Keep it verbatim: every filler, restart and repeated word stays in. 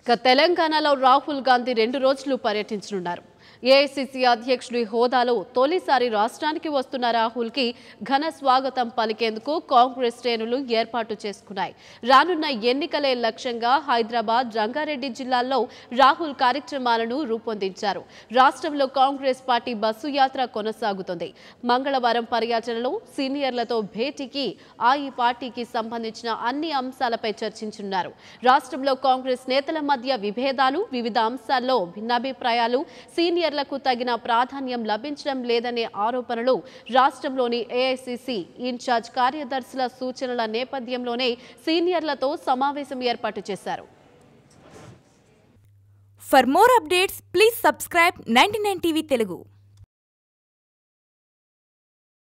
తెలంగాణలో రాహుల్ గాంధీ రెండు రోజులు పర్యటించనున్నారు. ఏఐసీసీ అధ్యక్షుడి హోదాలో తొలిసారి రాష్ట్రానికి వస్తున్న రాహుల్ కి ఘన స్వాగతం పలికేందుకు కాంగ్రెస్ శ్రేణులు ఏర్పాటు చేసుకున్నాయి. రానున్న ఎన్నికలే లక్ష్యంగా హైదరాబాద్, రంగారెడ్డి జిల్లాల్లో రాహుల్ కార్యక్రమాలను రూపొందించారు. రాష్ట్రంలో కాంగ్రెస్ పార్టీ బస్సు యాత్ర కొనసాగుతుంది. మంగళవారం పర్యటనలో సీనియర్లతో భేటీకి ఆ ఈ పార్టీకి సంబంధించిన అన్ని అంశాలపై చర్చించనున్నారు. రాష్ట్రంలో కాంగ్రెస్ నేతల మధ్య విభేదాలు, వివిధ అంశాల్లో భిన్నాభిప్రాయాలు, సీనియర్ లకు తగిన ప్రాధాన్యం లభించడం లేదనే ఆరోపణలు రాష్ట్రంలోని ఏఐసీసీ ఇన్ఛార్జ్ కార్యదర్శుల సూచనల నేపథ్యంలోనే సీనియర్లతో సమావేశం ఏర్పాటు చేశారు. For more updates, please subscribe ninety-nine T V Telugu.